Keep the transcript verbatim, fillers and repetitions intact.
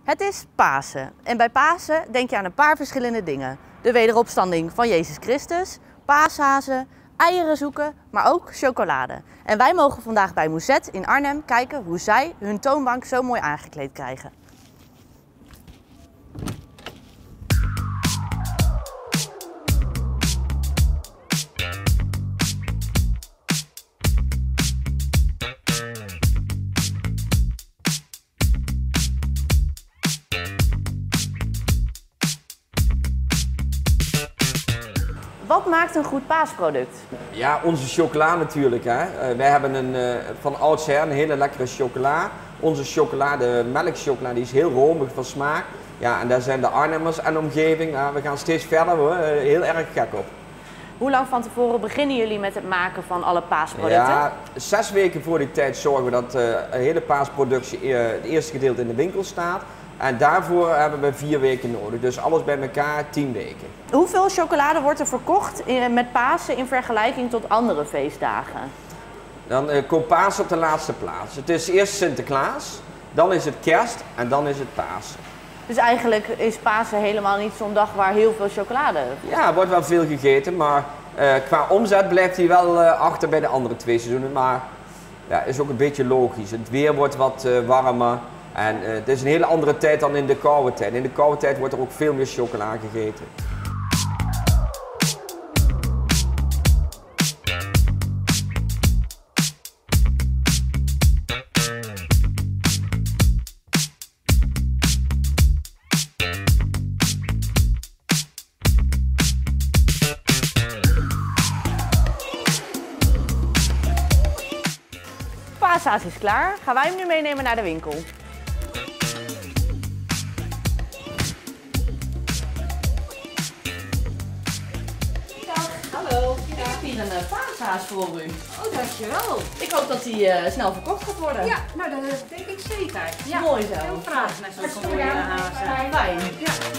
Het is Pasen en bij Pasen denk je aan een paar verschillende dingen. De wederopstanding van Jezus Christus, paashazen, eieren zoeken, maar ook chocolade. En wij mogen vandaag bij Mouzet in Arnhem kijken hoe zij hun toonbank zo mooi aangekleed krijgen. Wat maakt een goed paasproduct? Ja, onze chocola natuurlijk. Hè. Uh, wij hebben een, uh, van oudsher een hele lekkere chocola. Onze chocola, de melkchocola, die is heel romig van smaak. Ja, en daar zijn de Arnhemmers en de omgeving, uh, we gaan steeds verder hoor, uh, heel erg gek op. Hoe lang van tevoren beginnen jullie met het maken van alle paasproducten? Ja, zes weken voor die tijd zorgen we dat uh, een hele paasproductie, uh, het eerste gedeelte in de winkel staat. En daarvoor hebben we vier weken nodig, dus alles bij elkaar tien weken. Hoeveel chocolade wordt er verkocht met Pasen in vergelijking tot andere feestdagen? Dan uh, komt Pasen op de laatste plaats. Het is eerst Sinterklaas, dan is het Kerst en dan is het Pasen. Dus eigenlijk is Pasen helemaal niet zo'n dag waar heel veel chocolade... Ja, er wordt wel veel gegeten, maar uh, qua omzet blijft hij wel uh, achter bij de andere twee seizoenen. Maar ja, is ook een beetje logisch. Het weer wordt wat uh, warmer. En uh, het is een hele andere tijd dan in de koude tijd. In de koude tijd wordt er ook veel meer chocola gegeten. Paashaas is klaar. Gaan wij hem nu meenemen naar de winkel. Hallo, ik heb hier een paashaas voor u. Oh, dankjewel. Ik hoop dat hij uh, snel verkocht gaat worden. Ja, nou dat denk ik zeker. Ja. Mooi zo. Heel graag met zo'n mooie haas. Fijn. Ja.